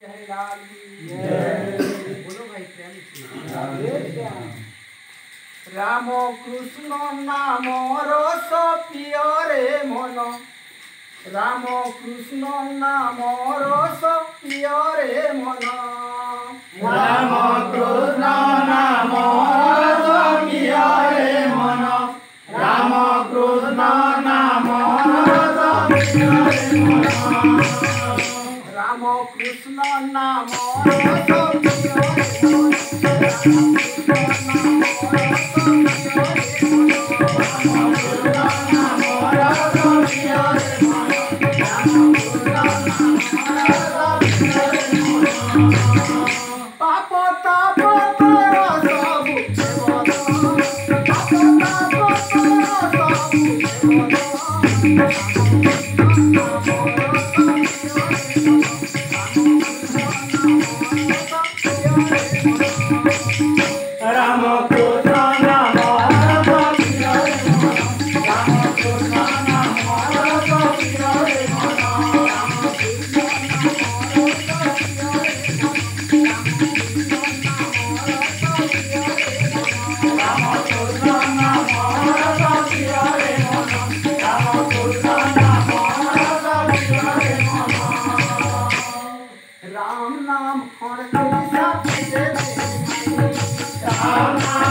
बोलो भाई प्रेम से। राम कृष्ण नाम रस पिय रे मन, राम कृष्ण नाम रस पिय रे मन, राम कृष्ण नाम रस पिय रे मन, राम कृष्ण नाम रस पिय रे मन, राम कृष्ण नाम रस पिय रे मन, पाप ताप तोर सबु राम कृष्ण नाम रस पिय रे मन, राम कृष्ण नाम रस पिय रे मन, राम कृष्ण नाम रस पिय रे मन, राम कृष्ण नाम रस पिय रे मन, राम नाम हर कोई साथी दे, राम नाम